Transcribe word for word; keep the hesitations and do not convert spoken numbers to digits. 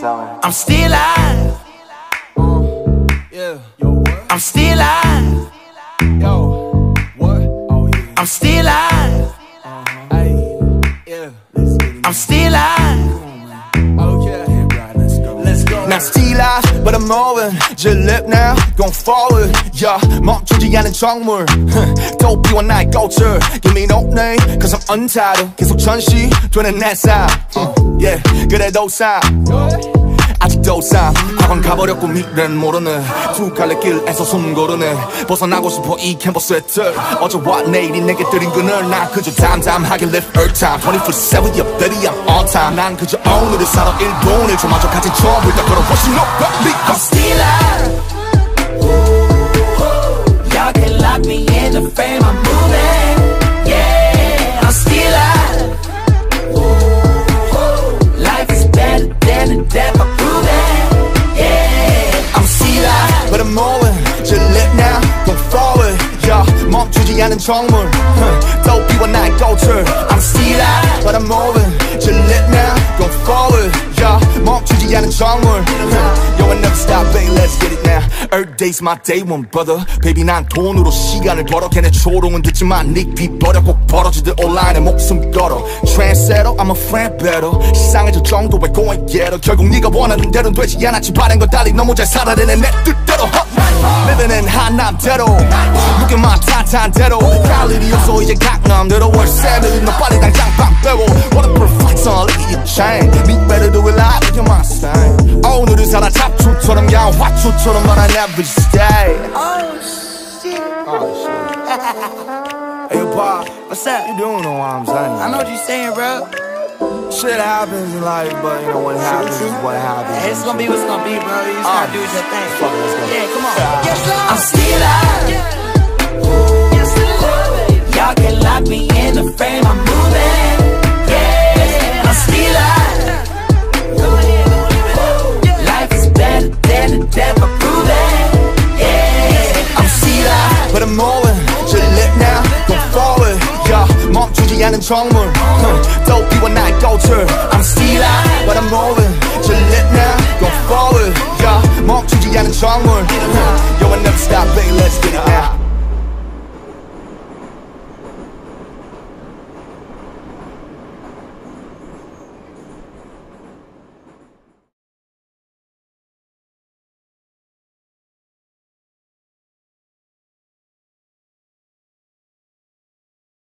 I'm still alive. Yeah. Yo, what? I'm still alive. Yo, what? Oh, yeah. I'm still alive. Uh-huh. Hey, yeah. Let's get it. I'm still alive. Okay. Yeah, right, let's go. Let's go. Now still alive, but I'm moving. Just live now, going forward. Yeah, 멈추지 않은 정물. 도피와 나의 꽃을 Give me no name, cause I'm untitled. 계속 전시되는 내 삶. Yeah, 그래도 삶 아직도 삶 학원 가버렸고 미래는 모르네 두 갈래 길에서 숨 고르네 벗어나고 싶어 이 캠퍼스의 틀 어제와 내일이 내게 들인 그늘 난 그저 담담하게 live earth time twenty-four seven yeah baby I'm on time 난 그저 오늘을 살아 일 분 일 초마저 가진 처음부터 걸어 훨씬 높아 I'm still alive. Y'all can lock me in the frame I'm moving. Yeah, I'm still alive. Life is better than the death I'm proving. Yeah, I'm still alive. But I'm moving, just live now, go forward yeah, 멈추지 않은 정물 도피와 나의 꽃을 I'm still alive. But I'm moving, just live now, go forward yeah, 멈추지 않은 정물 Yo, I never stop, baby, let's get it now Earth day's my day one, brother Baby, 난 돈으로 시간을 벌어 걔네 조롱은 듣지만 닉비 버려 꼭 벌어지듯 온라인에 목숨 걸어 Trendsetter, I'm a friend better 시상의 저 정도의 going getter 결국 네가 원하는 대로는 되지 않았지 바른 건 달리 너무 잘 살아내네 내 뜻대로 Living in 한남대로 무게만 탄탄 대로 갈 일이 없어 이제 강남대로 월세는 너 빨리 당장 방 빼고 What a perfect song, look at your chain Me better do it like look at my stain 오늘을 살아 잡초처럼 야 화초처럼 but I never stay Oh shit. Oh shit Hey Pa, What's up? you don't know what I'm saying I know what you're saying, bro. Shit happens in life, but you know what happens is what happens Hey, it's gonna be what's gonna be, bro. You just Uh, gotta do your thing. fuck it, let's go. Yeah, come on. I'm still alive. Y'all can lock me in the frame I'm moving. Yeah, I'm still alive. Life is better than the death I'm proving. Yeah, I'm still alive. But I'm moving, just live now, go forward yeah, 멈추지 않은 정물 도피와 나의 꽃을 I'm still alive. But I'm moving, just live now, go forward yeah, 멈추지 않은 정물 Yo, I never stop, baby, let's get it now